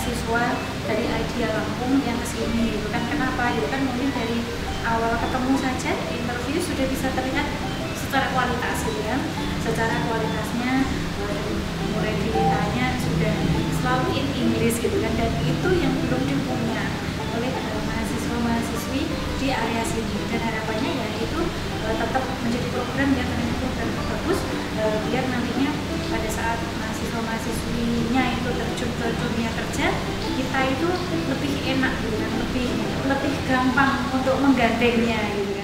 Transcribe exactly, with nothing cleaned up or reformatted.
mahasiswa dari Idea Lampung yang kesini gitu kan. Kenapa? Itu kan mungkin dari awal ketemu saja interview sudah bisa terlihat secara kualitas gitu kan, secara kualitasnya mulai ditanya sudah selalu in English gitu kan, dan itu yang belum dipunya oleh mahasiswa-mahasiswi di area sini, dan harapannya ya itu uh, tetap menjadi program yang program bagus uh, biar nantinya pada saat mahasiswa-mahasiswinya itu terjun ke dunia kerja, kita itu lebih enak gitu kan, lebih lebih gampang untuk menggandengnya gitu kan.